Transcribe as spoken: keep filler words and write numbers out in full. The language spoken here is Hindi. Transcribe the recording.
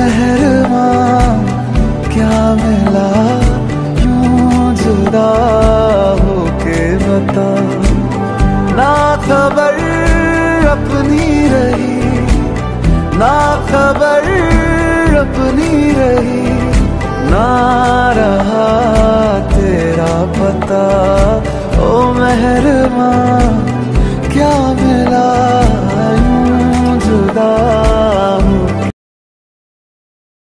मेहरबान क्या मिला यूं जुदा होके बता। ना खबर अपनी रही, ना खबर अपनी रही, ना रहा तेरा पता। ओ मेहरबान क्या मिला यूं जुदा